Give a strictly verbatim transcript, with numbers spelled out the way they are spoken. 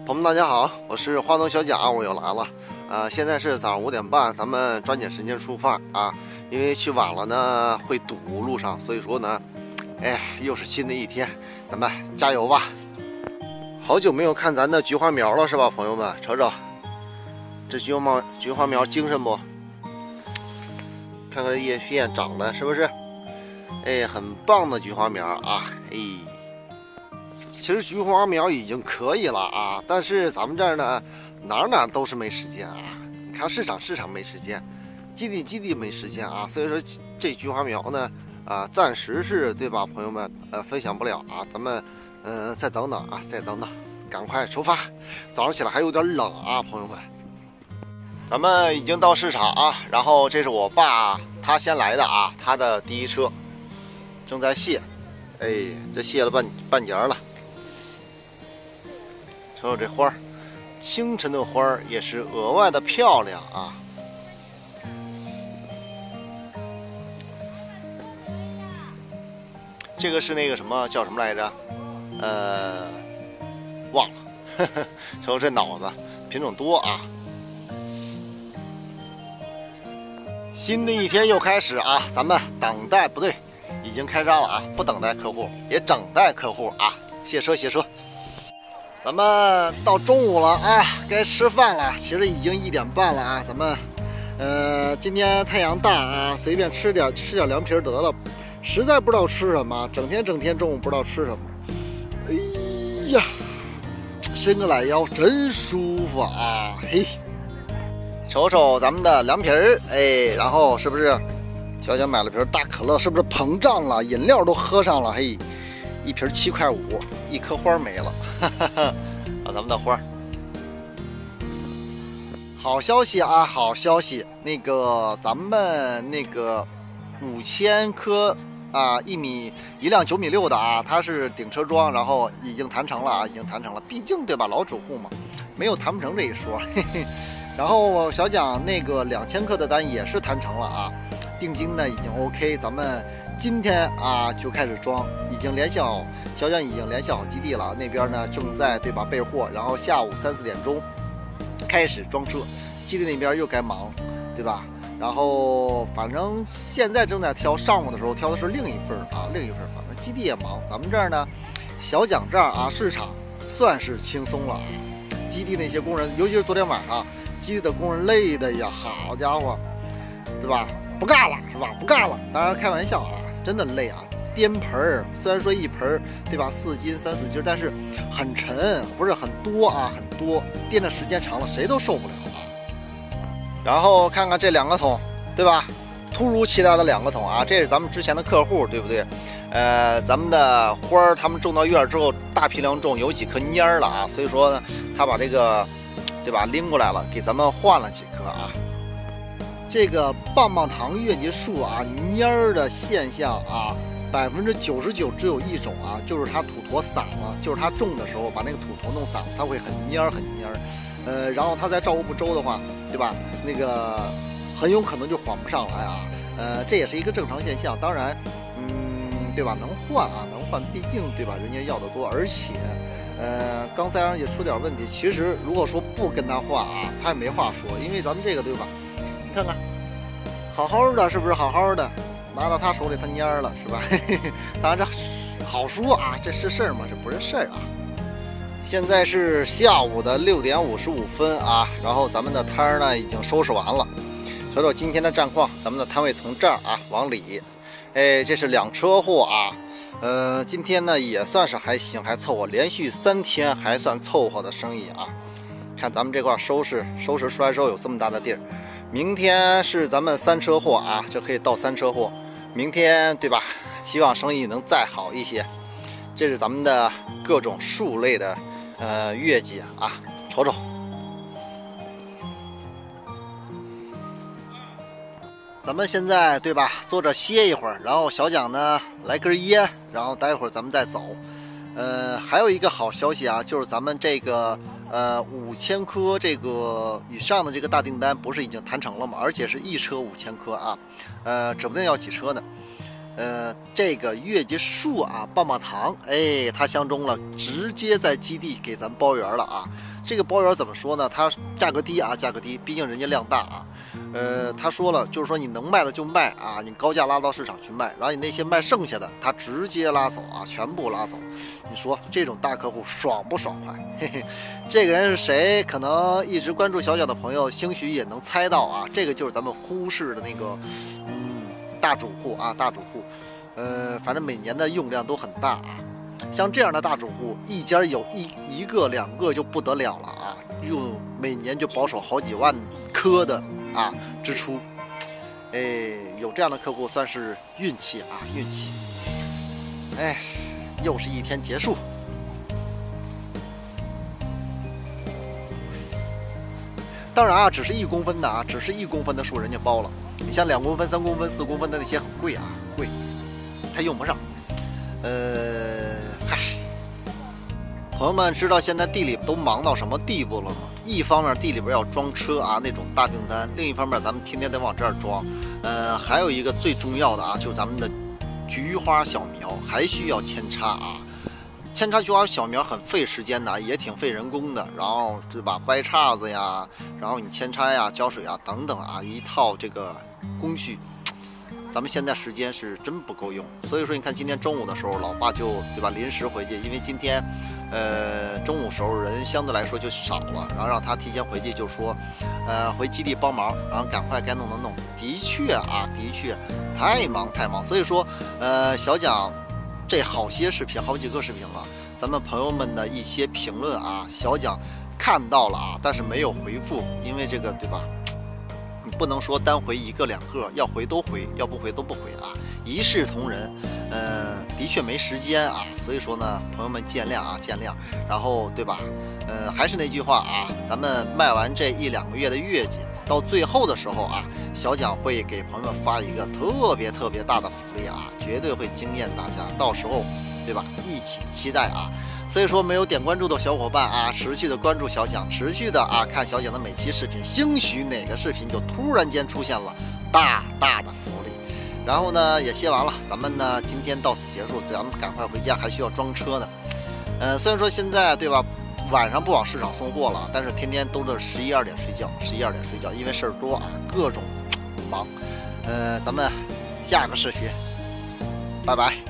朋友们，大家好，我是花农小贾，我又来了。呃，现在是早上五点半，咱们抓紧时间出发啊，因为去晚了呢会堵路上，所以说呢，哎，又是新的一天，咱们加油吧！好久没有看咱的菊花苗了，是吧，朋友们？瞅瞅，这菊花菊花苗精神不？看看叶片长得是不是？哎，很棒的菊花苗啊！哎。其实菊花苗已经可以了啊，但是咱们这儿呢，哪哪都是没时间啊。你看市场市场没时间，基地基地没时间啊，所以说这菊花苗呢，啊、呃，暂时是对吧，朋友们，呃，分享不了啊。咱们，呃，再等等啊，再等等，赶快出发。早上起来还有点冷啊，朋友们。咱们已经到市场啊，然后这是我爸他先来的啊，他的第一车正在卸，哎，这卸了半半截了。瞅瞅这花儿，清晨的花儿也是额外的漂亮啊！这个是那个什么叫什么来着？呃，忘了。呵呵，瞅瞅这脑子，品种多啊！新的一天又开始啊！咱们等待不对，已经开张了啊！不等待客户，也等待客户啊！卸车卸车。咱们到中午了啊，该吃饭了。其实已经一点半了啊，咱们，呃，今天太阳大啊，随便吃点吃点凉皮得了。实在不知道吃什么，整天整天中午不知道吃什么。哎呀，伸个懒腰真舒服啊！嘿，瞅瞅咱们的凉皮儿，哎，然后是不是？小姐买了瓶大可乐，是不是膨胀了？饮料都喝上了，嘿。一瓶七块五，一颗花没了，哈哈哈！啊，咱们的花，好消息啊，好消息！那个咱们那个五千棵啊，一米一辆九米六的啊，它是顶车装，然后已经谈成了啊，已经谈成了。毕竟对吧，老主户嘛，没有谈不成这一说。嘿嘿。然后小蒋那个两千克的单也是谈成了啊，定金呢已经 OK， 咱们。今天啊就开始装，已经联系好，小蒋已经联系好基地了，那边呢正在对吧备货，然后下午三四点钟开始装车，基地那边又该忙，对吧？然后反正现在正在挑，上午的时候挑的是另一份啊，另一份，反正基地也忙。咱们这儿呢，小蒋这儿啊市场算是轻松了啊，基地那些工人，尤其是昨天晚上，基地的工人累的呀，好家伙，对吧？不干了是吧？不干了，当然开玩笑啊。真的累啊！颠盆儿，虽然说一盆儿对吧，四斤三四斤，但是很沉，不是很多啊，很多，颠的时间长了，谁都受不了啊。然后看看这两个桶，对吧？突如其来的两个桶啊，这是咱们之前的客户，对不对？呃，咱们的花儿他们种到院之后，大批量种，有几颗蔫儿了啊，所以说呢，他把这个，对吧，拎过来了，给咱们换了几颗啊。这个棒棒糖月季树啊，蔫儿的现象啊，百分之九十九只有一种啊，就是它土坨散了，就是它种的时候把那个土坨弄散了，它会很蔫儿很蔫儿，呃，然后它再照顾不周的话，对吧？那个很有可能就缓不上来啊，呃，这也是一个正常现象。当然，嗯，对吧？能换啊，能换，毕竟对吧？人家要的多，而且，呃，刚才也出点问题。其实如果说不跟他换啊，他也没话说，因为咱们这个对吧？你看看，好好的是不是好好的？拿到他手里，他蔫儿了是吧？当然这好说啊，这是事儿吗？这不是事儿啊。现在是下午的六点五十五分啊，然后咱们的摊儿呢已经收拾完了。瞅瞅今天的战况，咱们的摊位从这儿啊往里，哎，这是两车货啊。呃，今天呢也算是还行，还凑合，连续三天还算凑合的生意啊。看咱们这块收拾收拾出来之后有这么大的地儿。明天是咱们三车货啊，这可以到三车货。明天对吧？希望生意能再好一些。这是咱们的各种树类的呃月季啊，瞅瞅。咱们现在对吧，坐着歇一会儿，然后小蒋呢来根烟，然后待会儿咱们再走。呃，还有一个好消息啊，就是咱们这个。呃，五千颗这个以上的这个大订单不是已经谈成了吗？而且是一车五千颗啊，呃，指不定要几车呢。呃，这个月季树啊，棒棒糖，哎，它相中了，直接在基地给咱包圆了啊。 这个包圆怎么说呢？它价格低啊，价格低，毕竟人家量大啊。呃，他说了，就是说你能卖的就卖啊，你高价拉到市场去卖，然后你那些卖剩下的，他直接拉走啊，全部拉走。你说这种大客户爽不爽快？嘿嘿，这个人是谁？可能一直关注小蒋的朋友，兴许也能猜到啊，这个就是咱们呼市的那个，嗯，大主户啊，大主户。呃，反正每年的用量都很大啊。像这样的大主户，一家有一一个两个就不得了了啊，用每年就保守好几万颗的啊支出。哎，有这样的客户算是运气啊，运气。哎，又是一天结束。当然啊，只是一公分的啊，只是一公分的树人家包了。你像两公分、三公分、四公分的那些很贵啊，贵，他用不上。呃，嗨，朋友们知道现在地里都忙到什么地步了吗？一方面地里边要装车啊，那种大订单；另一方面咱们天天得往这儿装。呃，还有一个最重要的啊，就是咱们的菊花小苗还需要扦插啊。扦插菊花小苗很费时间的，也挺费人工的。然后对吧，掰叉子呀，然后你扦插呀、浇水啊等等啊，一套这个工序。咱们现在时间是真不够用，所以说你看今天中午的时候，老爸就对吧临时回去，因为今天，呃中午时候人相对来说就少了，然后让他提前回去，就说，呃回基地帮忙，然后赶快该弄的弄。的确啊，的确太忙太忙，所以说，呃小蒋这好些视频，好几个视频了，咱们朋友们的一些评论啊，小蒋看到了啊，但是没有回复，因为这个对吧？不能说单回一个两个，要回都回，要不回都不回啊，一视同仁。呃，的确没时间啊，所以说呢，朋友们见谅啊，见谅。然后对吧？呃，还是那句话啊，咱们卖完这一两个月的月季，到最后的时候啊，小蒋会给朋友们发一个特别特别大的福利啊，绝对会惊艳大家。到时候，对吧？一起期待啊。所以说没有点关注的小伙伴啊，持续的关注小蒋，持续的啊看小蒋的每期视频，兴许哪个视频就突然间出现了大大的福利。然后呢也歇完了，咱们呢今天到此结束，咱们赶快回家，还需要装车呢。呃，虽然说现在对吧，晚上不往市场送货了，但是天天都是十一二点睡觉，十一二点睡觉，因为事儿多啊，各种忙。呃，咱们下个视频，拜拜。